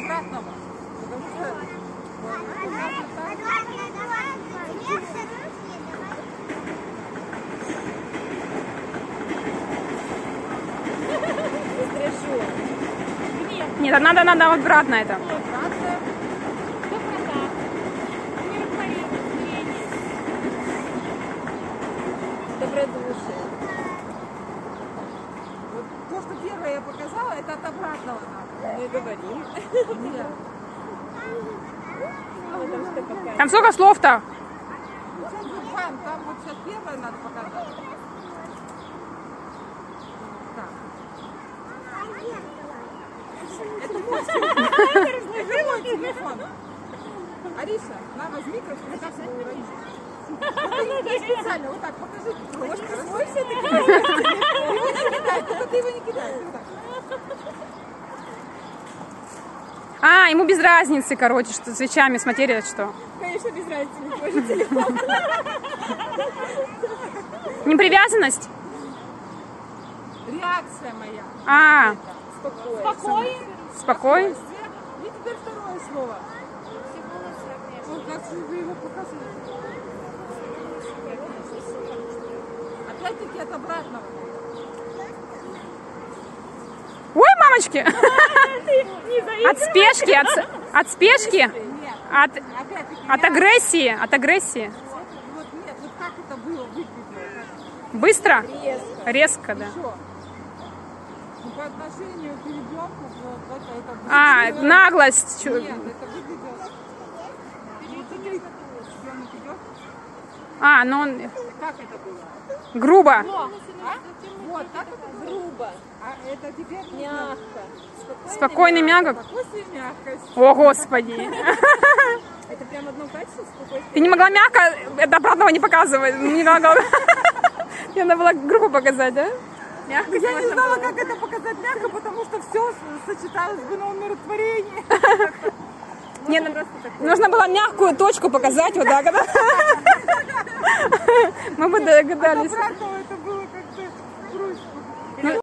обратного. Потому что... Нет, надо обратно это. Добродушие. Вот то, что первое я показала, это от обратного надо. Не говорим. Нет. Там сколько слов-то? Там вот сейчас первое надо показать. Так. Это мой телефон. Ариша, на, возьми, как раз его уронишь. Не специально, вот так, покажи. Может, свой все-таки? Его не кидай, только ты его не кидай. А, ему без разницы, короче, что свечами смотреть, что. Конечно, без разницы, не твой же телефон. Непривязанность? Реакция моя. А, Спокойно. спокойно. И теперь второе слово. Вот как вы его показываете. Опять-таки от обратного. Ой, мамочки! От спешки, от спешки, от агрессии, от агрессии. Вот нет, вот как это было выглядело? Быстро? Резко, да. Еще. Ну, по отношению к ребенку, вот это выглядело... А, наглость. Нет, это выглядело... Ну, смотри, ребенок идет. А, ну он Как это было? грубо. А? Вот, так это было? Грубо, А это теперь нужно мягко. Спокойный, мягок. спокойствие и мягкость. О, Господи. Это прям одно качество, спокойствие. Ты не могла мягко, это обратного не показывать. Не могла. Мне надо было грубо показать, да? Мягко. Я не знала, как это показать мягко, потому что все сочеталось бы на умиротворении. Не, нужно было мягкую точку показать вот так. Мы бы догадались. Обратно